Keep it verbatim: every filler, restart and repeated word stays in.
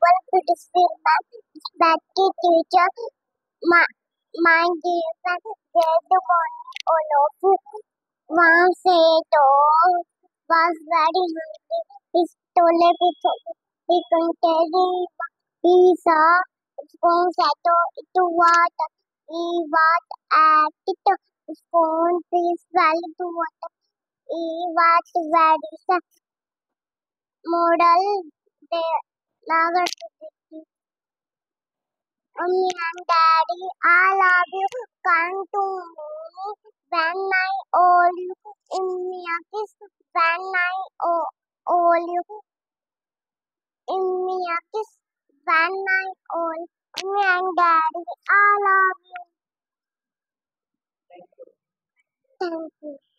global criticism, respected teacher, my, my dear friend, good morning, all of you. Once a dog was very hungry. He stole a bit of he couldn't he saw spoon settle into water. He was at it. Spoon please fell into water. He was very sad. Model the Nagar Mommy and Daddy, I love you. Come to me when I hold you. In me a kiss when I o- hold you. In me a kiss when I hold. Mommy and Daddy, I love you. Thank you.